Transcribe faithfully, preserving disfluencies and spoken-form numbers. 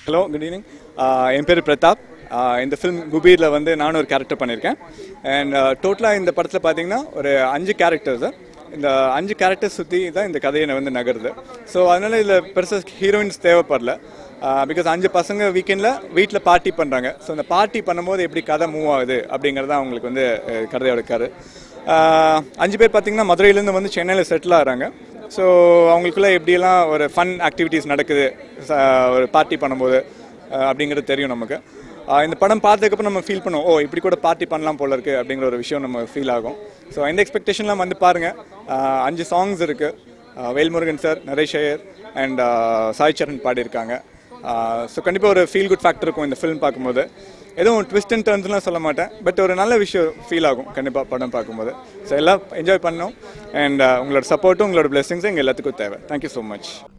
Hello, good evening. Uh, என் பேர் பிரதாப். இந்த film குபீரில் வந்து நானும் ஒரு கேரக்டர் பண்ணியிருக்கேன். அண்ட் டோட்டலாக இந்த படத்தில் பார்த்தீங்கன்னா ஒரு அஞ்சு கேரக்டர்ஸ். இந்த அஞ்சு கேரக்டர்ஸ் சுற்றி தான் இந்த கதையை வந்து நகருது. ஸோ அதனால் இதில் பெருசாக ஹீரோயின்ஸ் தேவைப்படல. பிகாஸ் அஞ்சு பசங்க வீக்கெண்டில் வீட்டில் பார்ட்டி பண்ணுறாங்க. ஸோ அந்த பார்ட்டி பண்ணும்போது எப்படி கதை மூவ் ஆகுது அப்படிங்கிறது தான் அவங்களுக்கு வந்து கதையோட கரு. அஞ்சு பேர் பார்த்திங்கன்னா மதுரையிலேருந்து வந்து சென்னையில் செட்டில் ஆகிறாங்க. ஸோ அவங்களுக்குள்ள எப்படியெல்லாம் ஒரு ஃபன் ஆக்டிவிட்டீஸ் நடக்குது ஒரு பார்ட்டி பண்ணும்போது அப்படிங்கிறது தெரியும் நமக்கு. இந்த படம் பார்த்ததுக்கப்புறம் நம்ம ஃபீல் பண்ணுவோம், ஓ இப்படி கூட பார்ட்டி பண்ணலாம் போல இருக்குது அப்படிங்கிற ஒரு விஷயம் நம்ம ஃபீல் ஆகும். ஸோ இந்த எக்ஸ்பெக்டேஷன்லாம் வந்து பாருங்கள். அஞ்சு சாங்ஸ் இருக்குது. வேல்முருகன் சார், நரேஷ் ஐயர் அண்ட் சாய் சரண் பாடியிருக்காங்க. ஸோ கண்டிப்பாக ஒரு ஃபீல் குட் ஃபேக்டர் இருக்கும் இந்த ஃபிலிம் பார்க்கும்போது. எதுவும் ட்விஸ்ட் அண்ட் டர்ன்ஸ்லாம் சொல்ல மாட்டேன், பட் ஒரு நல்ல விஷயம் ஃபீல் ஆகும் கண்டிப்பாக படம் பார்க்கும்போது. ஸோ எல்லாம் என்ஜாய் பண்ணோம். அண்ட் உங்களோட சப்போர்ட்டும் உங்களோட பிளெஸிங்ஸும் எங்கள் எல்லாத்துக்கும் தேவை. Thank you so much.